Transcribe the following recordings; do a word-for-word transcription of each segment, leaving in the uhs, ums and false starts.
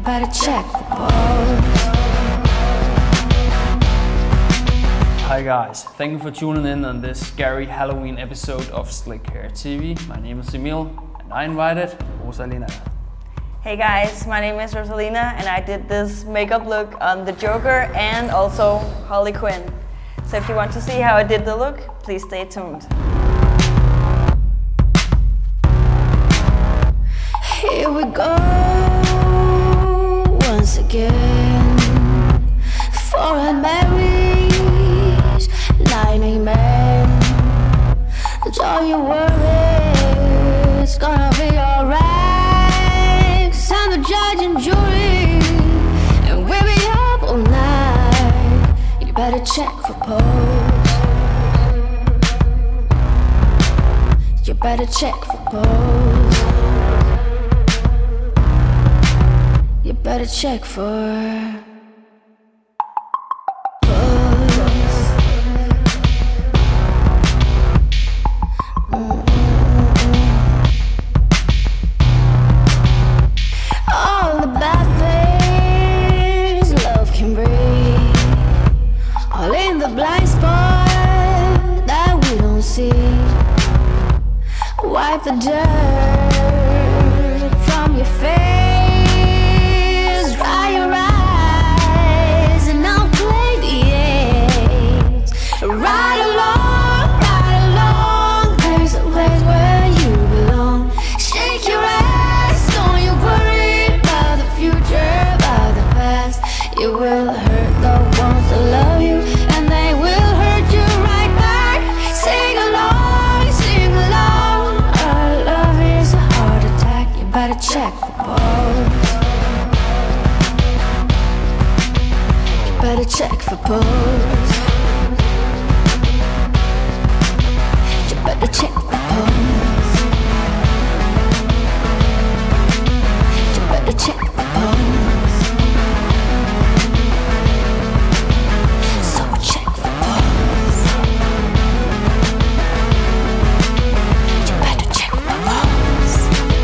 better check for pose. Hi guys, thank you for tuning in on this scary Halloween episode of Slikhaar T V. My name is Emil and I invited Rosalina. Hey guys, my name is Rosalina and I did this makeup look on the Joker and also Harley Quinn. So if you want to see how I did the look, please stay tuned. Here we go once again. Foreign marriage, nine amen. Don't you worry, it's gonna be alright. Cause I'm the judge and jury, and we'll be up all night. You better check for pose. You better check for pose. You better check for wipe the dirt from your face, dry your eyes, and I'll play the aids. Ride along, ride along, there's a place where you belong. Shake your ass, don't you worry about the future, about the past. You will hurt the ones that love you, and they will hurt you right back. Sing along, sing along. Better check for pose. You better check for pose. You better check for pose. You better check for pose. So check for pose. You better check for pose.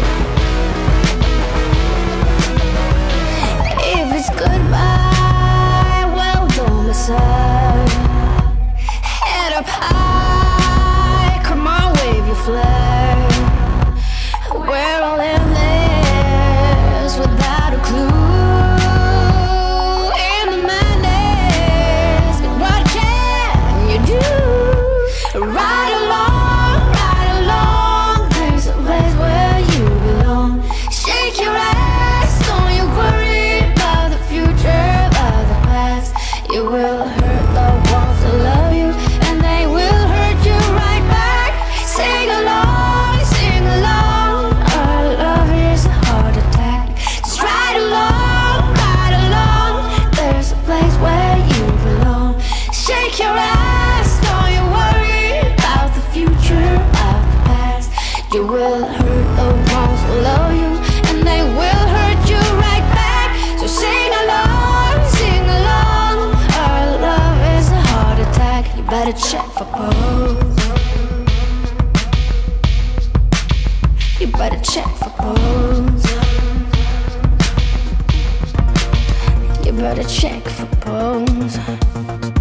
Goodbye, well done, Messiah. Head up high, come on, wave your flag. We're all in this without a clue. In the madness, but what can you do? Ride along, ride along, there's a place where you belong. Shake your ass, don't you worry. You will hurt the ones that love you, and they will hurt you right back. Sing along, sing along. Our love is a heart attack. Just ride along, ride along. There's a place where you belong. Shake your ass, don't you worry about the future, about the past. You will hurt the ones that love you, and they will hurt you right back. So sing along, sing along. You better check for pose. You better check for pose. You better check for pose.